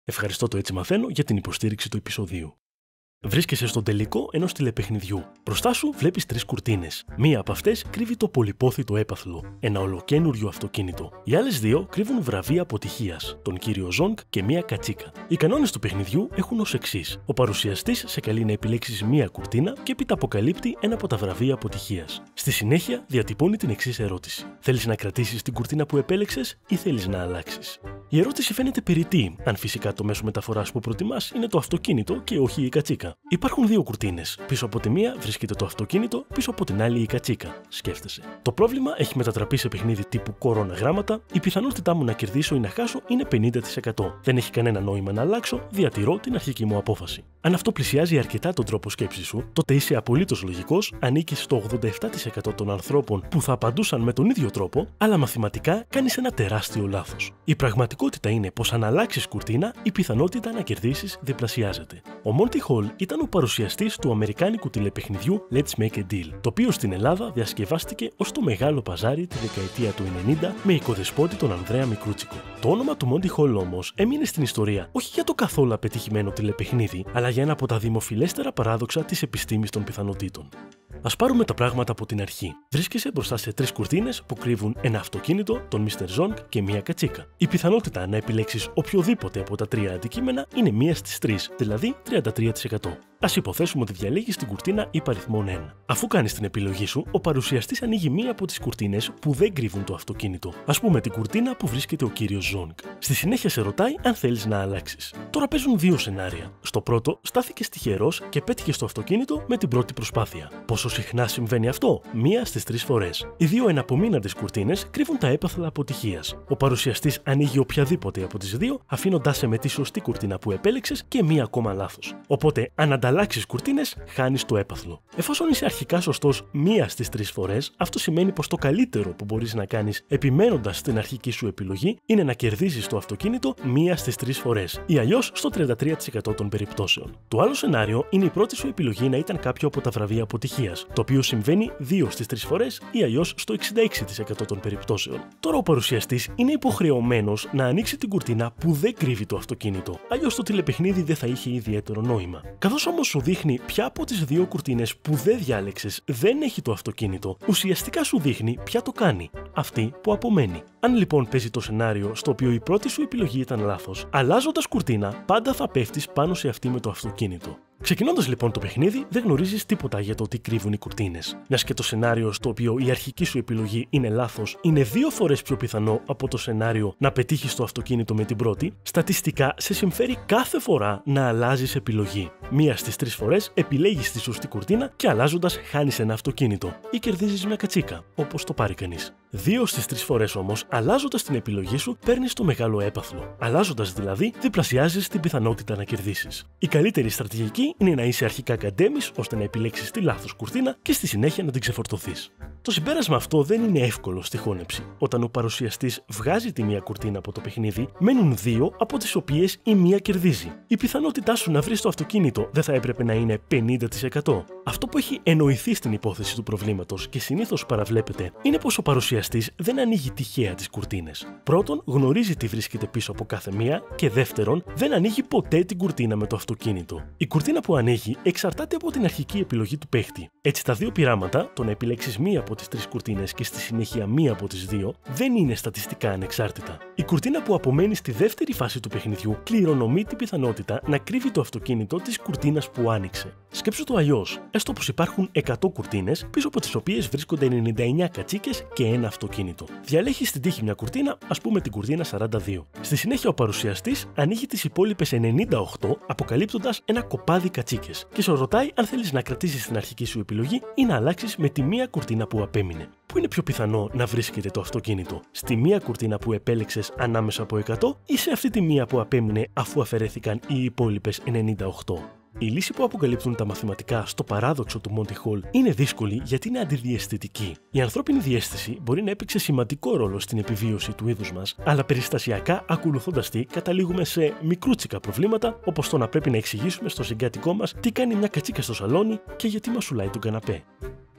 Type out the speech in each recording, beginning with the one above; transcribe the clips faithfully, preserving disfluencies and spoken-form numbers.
Ευχαριστώ το Έτσι Μαθαίνω για την υποστήριξη του επεισοδίου. Βρίσκεσαι στον τελικό ενός τηλεπαιχνιδιού. Μπροστά σου βλέπεις τρεις κουρτίνες. Μία από αυτές κρύβει το πολυπόθητο έπαθλο, ένα ολοκένουργιο αυτοκίνητο. Οι άλλες δύο κρύβουν βραβεία αποτυχίας, τον κύριο Ζονγκ και μία κατσίκα. Οι κανόνες του παιχνιδιού έχουν ως εξής: ο παρουσιαστής σε καλεί να επιλέξεις μία κουρτίνα και έπειτα αποκαλύπτει ένα από τα βραβεία αποτυχίας. Στη συνέχεια διατυπώνει την εξής ερώτηση: θέλεις να κρατήσεις την κουρτίνα που επέλεξες ή θέλεις να αλλάξεις? Η ερώτηση φαίνεται περιττή, αν φυσικά το μέσο μεταφοράς που προτιμάς είναι το αυτοκίνητο και όχι η κατσίκα. Υπάρχουν δύο κουρτίνες. Πίσω από τη μία βρίσκεται το αυτοκίνητο, πίσω από την άλλη η κατσίκα. Σκέφτεσαι. Το πρόβλημα έχει μετατραπεί σε παιχνίδι τύπου κορώνα γράμματα. Η πιθανότητά μου να κερδίσω ή να χάσω είναι πενήντα τοις εκατό. Δεν έχει κανένα νόημα να αλλάξω, διατηρώ την αρχική μου απόφαση. Αν αυτό πλησιάζει αρκετά τον τρόπο σκέψης σου, τότε είσαι απολύτως λογικός, ανήκεις στο ογδόντα επτά τοις εκατό των ανθρώπων που θα απαντούσαν με τον ίδιο τρόπο, αλλά μαθηματικά κάνεις ένα τεράστιο λάθος. Η πραγματικότητα είναι πως αν αλλάξεις κουρτίνα, η πιθανότητα να κερδίσεις διπλασιάζεται. Ο Monty Hall ήταν ο παρουσιαστής του αμερικάνικου τηλεπαιχνιδιού Let's Make a Deal, το οποίο στην Ελλάδα διασκευάστηκε ως το Μεγάλο Παζάρι τη δεκαετία του ενενήντα με οικοδεσπότη τον Ανδρέα Μικρούτσικο. Το όνομα του Monty Hall όμως έμεινε στην ιστορία όχι για το καθόλου απετυχημένο τηλεπαιχνίδι, αλλά για ένα από τα δημοφιλέστερα παράδοξα της επιστήμης των πιθανότητων. Ας πάρουμε τα πράγματα από την αρχή. Βρίσκεσαι μπροστά σε τρεις κουρτίνες που κρύβουν ένα αυτοκίνητο, τον μίστερ Ζονγκ και μία κατσίκα. Η πιθανότητα να επιλέξεις οποιοδήποτε από τα τρία αντικείμενα είναι μία στις τρεις, δηλαδή τριάντα τρία τοις εκατό. Ας υποθέσουμε ότι διαλέγεις την κουρτίνα υπαριθμών ένα. Αφού κάνεις την επιλογή σου, ο παρουσιαστής ανοίγει μία από τις κουρτίνες που δεν κρύβουν το αυτοκίνητο. Ας πούμε την κουρτίνα που βρίσκεται ο κύριος Ζονγκ. Στη συνέχεια σε ρωτάει αν θέλεις να αλλάξεις. Τώρα παίζουν δύο σενάρια. Στο πρώτο, στάθηκες τυχερός και πέτυχες το αυτοκίνητο με την πρώτη προσπάθεια. Πόσο συχνά συμβαίνει αυτό? Μία στις τρεις φορές. Οι δύο εναπομείναντες κουρτίνες κρύβουν τα έπαθλα αποτυχίας. Ο παρουσιαστής ανοίγει οποιαδήποτε από τις δύο, αφήνοντάς σε με τη σωστή κουρτίνα που επέλεξες και μία ακόμα λάθος. Οπότε, αν αλλάξεις κουρτίνες, χάνεις το έπαθλο. Εφόσον είσαι αρχικά σωστός μία στις τρεις φορές, αυτό σημαίνει πως το καλύτερο που μπορείς να κάνεις επιμένοντας στην αρχική σου επιλογή είναι να κερδίσεις το αυτοκίνητο μία στις τρεις φορές, ή αλλιώς στο τριάντα τρία τοις εκατό των περιπτώσεων. Το άλλο σενάριο είναι η πρώτη σου επιλογή να ήταν κάποιο από τα βραβεία αποτυχίας, το οποίο συμβαίνει δύο στις τρεις φορές ή αλλιώς στο εξήντα έξι τοις εκατό των περιπτώσεων. Τώρα ο παρουσιαστής είναι υποχρεωμένος να ανοίξει την κουρτίνα που δεν κρύβει το αυτοκίνητο, αλλιώς το τηλεπαιχνίδι δεν θα είχε ιδιαίτερο νόημα. Καθώς όμως σου δείχνει ποια από τις δύο κουρτίνες που δεν διάλεξες δεν έχει το αυτοκίνητο, ουσιαστικά σου δείχνει ποια το κάνει, αυτή που απομένει. Αν λοιπόν παίζει το σενάριο στο οποίο η πρώτη σου επιλογή ήταν λάθος, αλλάζοντας κουρτίνα, πάντα θα πέφτεις πάνω σε αυτή με το αυτοκίνητο. Ξεκινώντας λοιπόν το παιχνίδι, δεν γνωρίζεις τίποτα για το τι κρύβουν οι κουρτίνες. Μιας και το σενάριο στο οποίο η αρχική σου επιλογή είναι λάθος είναι δύο φορές πιο πιθανό από το σενάριο να πετύχεις το αυτοκίνητο με την πρώτη, στατιστικά σε συμφέρει κάθε φορά να αλλάζεις επιλογή. Μία στις τρεις φορές επιλέγεις τη σωστή κουρτίνα και αλλάζοντας χάνεις ένα αυτοκίνητο ή κερδίζεις μια κατσίκα, όπως το πάρει κανείς. Δύο στις τρεις φορές όμως, αλλάζοντας την επιλογή σου, παίρνεις το μεγάλο έπαθλο. Αλλάζοντας δηλαδή, διπλασιάζεις την πιθανότητα να κερδίσεις. Η καλύτερη στρατηγική είναι να είσαι αρχικά καντέμις ώστε να επιλέξεις τη λάθος κουρτίνα και στη συνέχεια να την ξεφορτωθείς. Το συμπέρασμα αυτό δεν είναι εύκολο στη χώνεψη. Όταν ο παρουσιαστής βγάζει τη μία κουρτίνα από το παιχνίδι, μένουν δύο από τις οποίες η μία κερδίζει. Η πιθανότητά σου να βρεις το αυτοκίνητο δεν θα έπρεπε να είναι πενήντα τοις εκατό. Αυτό που έχει εννοηθεί στην υπόθεση του προβλήματος και συνήθως παραβλέπεται είναι πως ο παρουσιαστής δεν ανοίγει τυχαία τις κουρτίνες. Πρώτον, γνωρίζει τι βρίσκεται πίσω από κάθε μία και δεύτερον, δεν ανοίγει ποτέ την κουρτίνα με το αυτοκίνητο. Η κουρτίνα που ανοίγει εξαρτάται από την αρχική επιλογή του παίχτη. Έτσι, τα δύο πειράματα, το να επιλέξεις μία από τις τρεις κουρτίνες και στη συνέχεια μία από τις δύο, δεν είναι στατιστικά ανεξάρτητα. Η κουρτίνα που απομένει στη δεύτερη φάση του παιχνιδιού κληρονομεί την πιθανότητα να κρύβει το αυτοκίνητο της κουρτίνας που άνοιξε. Σκέψου το αλλιώς. Έστω πως υπάρχουν εκατό κουρτίνες, πίσω από τις οποίες βρίσκονται ενενήντα εννέα κατσίκες και ένα αυτοκίνητο. Διαλέγεις στην τύχη μια κουρτίνα, ας πούμε την κουρτίνα σαράντα δύο. Στη συνέχεια ο παρουσιαστής ανοίγει τις υπόλοιπες ενενήντα οκτώ, αποκαλύπτοντας ένα κοπάδι κατσίκες και σε ρωτάει αν θέλεις να κρατήσεις την αρχική σου επιλογή ή να αλλάξεις με τη μία κουρτίνα που απέμεινε. Πού είναι πιο πιθανό να βρίσκεται το αυτοκίνητο, στη μία κουρτίνα που επέλεξες ανάμεσα από εκατό ή σε αυτή τη μία που απέμεινε αφού αφαιρέθηκαν οι υπόλοιπες ενενήντα οκτώ. Η λύση που αποκαλύπτουν τα μαθηματικά στο παράδοξο του Monty Hall είναι δύσκολη γιατί είναι αντιδιαισθητική. Η ανθρώπινη διαίσθηση μπορεί να έπαιξε σημαντικό ρόλο στην επιβίωση του είδους μας, αλλά περιστασιακά, ακολουθώντας τη, καταλήγουμε σε μικρούτσικα προβλήματα, όπως το να πρέπει να εξηγήσουμε στο συγκάτοικό μας τι κάνει μια κατσίκα στο σαλόνι και γιατί μασουλάει τον καναπέ.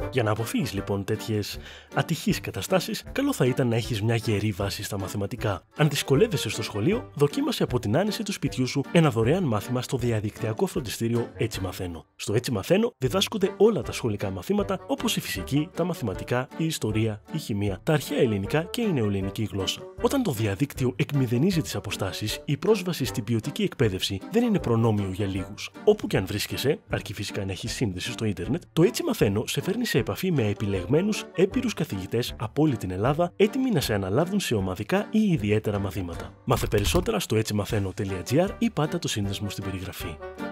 Για να αποφύγεις λοιπόν τέτοιες ατυχείς καταστάσεις, καλό θα ήταν να έχεις μια γερή βάση στα μαθηματικά. Αν δυσκολεύεσαι στο σχολείο, δοκίμασε από την άνεση του σπιτιού σου ένα δωρεάν μάθημα στο διαδικτυακό φροντιστήριο Έτσι Μαθαίνω. Στο Έτσι Μαθαίνω διδάσκονται όλα τα σχολικά μαθήματα, όπως η φυσική, τα μαθηματικά, η ιστορία, η χημεία, τα αρχαία ελληνικά και η νεοελληνική γλώσσα. Όταν το διαδίκτυο εκμηδενίζει τις αποστάσεις, η πρόσβαση στην ποιοτική εκπαίδευση δεν είναι προνόμιο για λίγους. Όπου και αν βρίσκεσαι, αρκεί φυσικά να έχεις σύνδεση στο ίντερνετ, το Έτσι Μαθαίνω σε φέρνει σε επαφή με επιλεγμένους έμπειρους καθηγητές από όλη την Ελλάδα, έτοιμοι να σε αναλάβουν σε ομαδικά ή ιδιαίτερα μαθήματα. Μάθε περισσότερα στο έτσι μαθαίνω τελεία τζι άρ ή πάτα το σύνδεσμο στην περιγραφή.